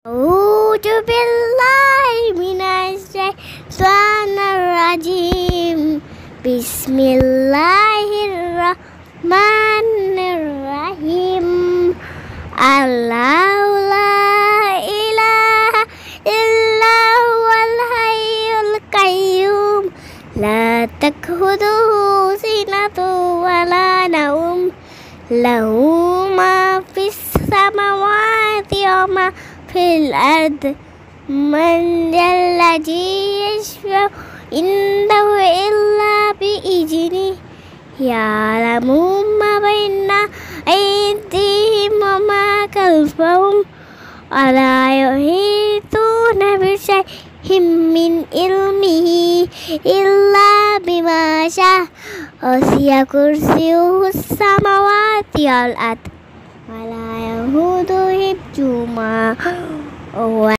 أعوذ بالله من الشيطان الرجيم. بسم الله الرحمن الرحيم. الله لا إله إلا هو الحي القيوم لا تأخذه سنة ولا نوم له ما في السماوات وما في الأرض من ذا الذي يشفع عنده إلا بإذنه يعلم ما بين أيديهم وما خلفهم ولا يحيطون بشيء من علمه إلا بما شاء وسع كرسيه السماوات والأرض ولا يئوده حفظهما